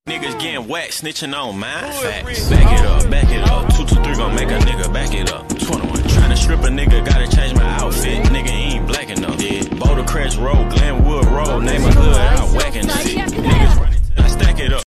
Niggas getting whacked, snitching on mine. Facts. Back it up, back it up. 223 gon' make a nigga back it up. 21. Tryna strip a nigga, gotta change my outfit. Nigga ain't black enough. Yeah. Boulder Crest Road, Glenwood